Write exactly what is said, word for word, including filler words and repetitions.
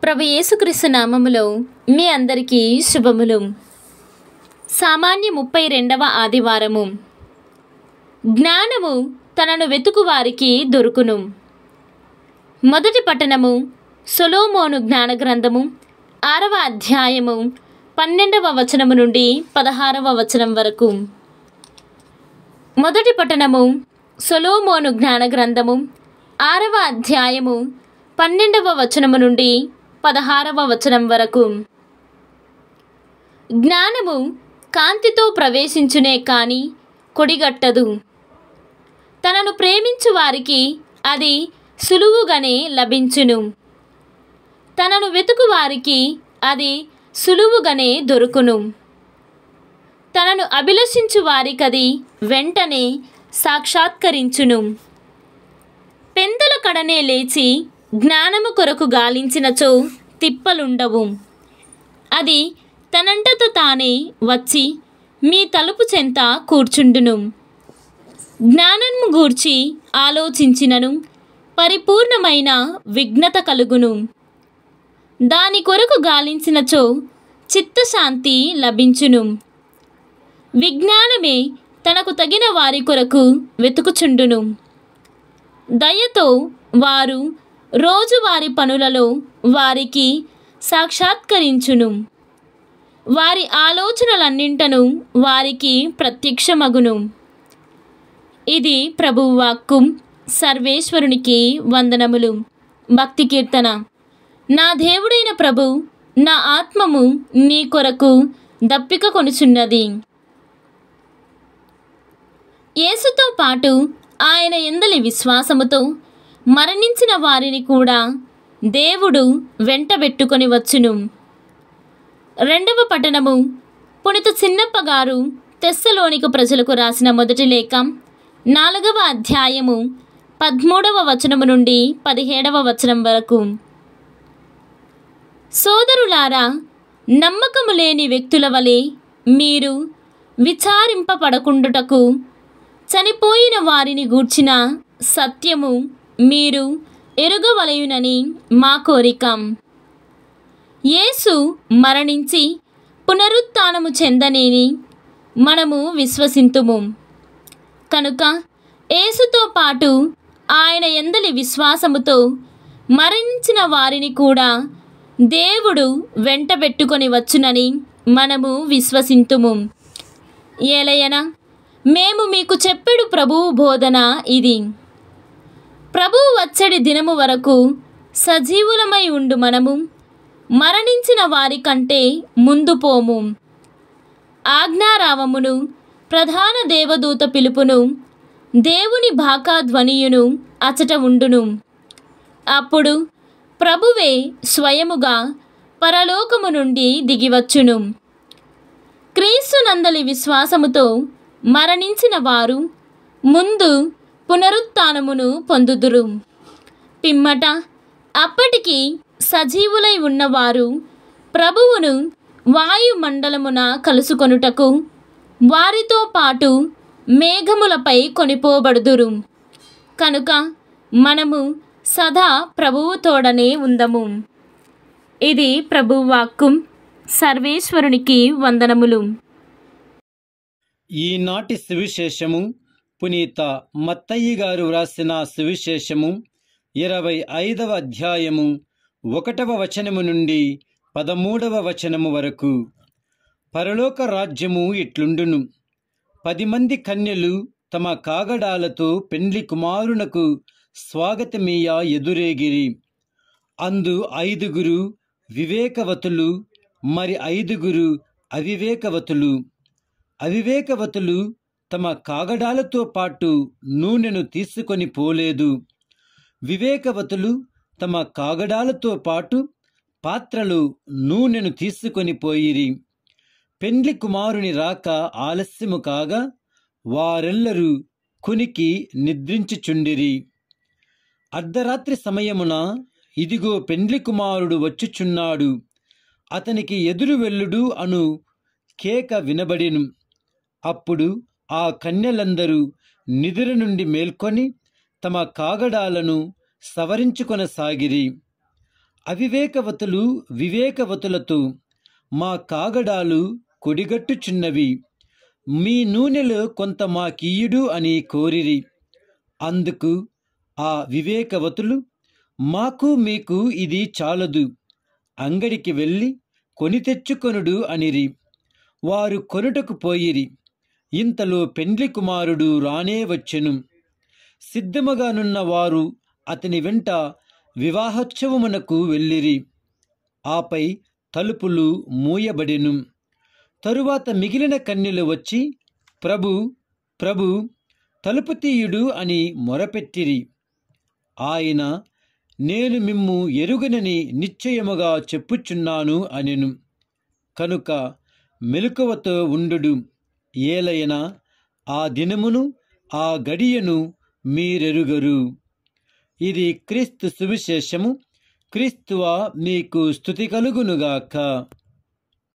ప్రభు యేసుక్రీస్తు నామములో మీ అందరికీ శుభములు. సామాన్య ముప్పై రెండవ ఆదివారము. జ్ఞానము తనను వెతుకు వారికి దొరుకును. మొదటి పట్టణము సొలొమోను జ్ఞాన గ్రంథము ఆరవ అధ్యాయము పన్నెండవ వచనము నుండి పదహారవ వచనం వరకు. మొదటి పట్టణము సొలొమోను జ్ఞాన గ్రంథము ఆరవ అధ్యాయము పన్నెండవ వచనము నుండి పదహారవ వచనం వరకు. జ్ఞానము కాంతితో ప్రవేశించునే కాని కొడిగట్టదు. తనను ప్రేమించు వారికి అది సులువుగానే లభించును. తనను వెతుకు వారికి అది సులువుగానే దొరుకును. తనను అభిలషించు వారికది వెంటనే సాక్షాత్కరించును. పెందల కడనే లేచి జ్ఞానము కొరకు గాలించినచో తిప్పలుండవు. అది తనంతట తానే వచ్చి మీ తలుపు చెంత కూర్చుండును. జ్ఞానము గూర్చి ఆలోచించినను పరిపూర్ణమైన విఘ్నత కలుగును. దాని కొరకు గాలించినచో చిత్తశాంతి లభించును. విజ్ఞానమే తనకు తగిన వారి కొరకు వెతుకుచుండును. దయతో వారు రోజువారి పనులలో వారికి సాక్షాత్కరించును. వారి ఆలోచనలన్నింటను వారికి ప్రత్యక్షమగును. ఇది ప్రభువు వాక్కు. సర్వేశ్వరునికి వందనములు. భక్తి కీర్తన. నా దేవుడైన ప్రభు, నా ఆత్మము నీ కొరకు దప్పిక కొనుచున్నది. యేసుతో పాటు ఆయన యందలి విశ్వాసముతో మరణించిన వారిని కూడా దేవుడు వెంటబెట్టుకొని వచ్చును. రెండవ పట్టణము పునీత చిన్నప్ప గారు తెస్సలోనిక ప్రజలకు రాసిన మొదటి లేఖ నాలుగవ అధ్యాయము పదమూడవ వచనము నుండి పదిహేడవ వచనం వరకు. సోదరులారా, నమ్మకము లేని వ్యక్తుల వలె మీరు విచారింపబడకుండుటకు చనిపోయిన వారిని గూర్చిన సత్యము మీరు ఎరుగవలయునని మా కోరిక. యేసు మరణించి పునరుత్థానము చెందనేని మనము విశ్వసింతుము. కనుక యేసుతో పాటు ఆయన యందలి విశ్వాసముతో మరణించిన వారిని కూడా దేవుడు వెంటబెట్టుకొని వచ్చునని మనము విశ్వసింతుము. ఏలయన మేము మీకు చెప్పెడు ప్రభువు బోధన ఇది. ప్రభువు వచ్చడి దినము వరకు సజీవులమై ఉండు మనము మరణించిన వారి కంటే ముందు పోము. ఆజ్ఞారావమును ప్రధాన దేవదూత పిలుపును దేవుని బాకాధ్వనియును అచట ఉండును. అప్పుడు ప్రభువే స్వయముగా పరలోకము నుండి దిగివచ్చును. క్రీస్తునందలి విశ్వాసముతో మరణించిన వారు ముందు పునరుత్థానమును పొందుదురు. పిమ్మట అప్పటికి సజీవులై ఉన్నవారు ప్రభువును వాయుమండలమున కలుసుకొనుటకు వారితో పాటు మేఘములపై కొనిపోబడుదురు. కనుక మనము సదా ప్రభువు తోడనే ఉందము. ఇది ప్రభువు వాక్కు. సర్వేశ్వరునికి వందనములు. ఈనాటి సువిశేషము పునీత మత్తయ్య గారు వ్రాసిన సువిశేషము ఇరవై ఐదవ అధ్యాయము ఒకటవ వచనము నుండి పదమూడవ వచనము వరకు. పరలోక రాజ్యము ఇట్లుండును. పది మంది కన్యలు తమ కాగడాలతో పెండ్లి కుమారునకు స్వాగతమీయ ఎదురేగిరి. అందు ఐదుగురు వివేకవతులు, మరి ఐదుగురు అవివేకవతులు. అవివేకవతులు తమ కాగడాలతో పాటు నూనెను తీసుకొని పోలేదు. వివేకవతులు తమ కాగడాలతో పాటు పాత్రలు నూనెను తీసుకొని పోయిరి. పెండ్లి కుమారుని రాక ఆలస్యము కాగా వారెల్లరూ కునికి నిద్రించుచుండిరి. అర్ధరాత్రి సమయమున ఇదిగో పెండ్లి కుమారుడు వచ్చుచున్నాడు, అతనికి ఎదురు వెళ్ళుడు అను కేక వినబడెను. అప్పుడు ఆ కన్యలందరూ నిద్ర నుండి మేల్కొని తమ కాగడాలను సవరించుకొనసాగిరి. అవివేకవతులు వివేకవతులతో మా కాగడాలు కొడిగట్టుచున్నవి, మీ నూనెలో కొంత మాకియ్యుడు అని కోరిరి. అందుకు ఆ వివేకవతులు, మాకు మీకు ఇది చాలదు, అంగడికి వెళ్ళి కొని తెచ్చుకొనుడు అనిరి. వారు కొనుటకు పోయిరి. ఇంతలో పెండ్లి కుమారుడు రానే వచ్చెను. సిద్ధముగానున్న వారు అతని వెంట వివాహోత్సవమునకు వెళ్ళిరి. ఆపై తలుపులు మూయబడెను. తరువాత మిగిలిన కన్యలు వచ్చి, ప్రభు ప్రభు తలుపు తీయుడు అని మొరపెట్టిరి. ఆయన, నేను మిమ్ము ఎరుగనని నిశ్చయముగా చెప్పుచున్నాను అనెను. కనుక మెలకువతో ఉండుడు, ఏలయనా ఆ దినమును ఆ గడియను మీరెరుగరు. ఇది క్రీస్తు సువిశేషము. క్రీస్తువా మీకు స్తుతి కలుగునుగాక.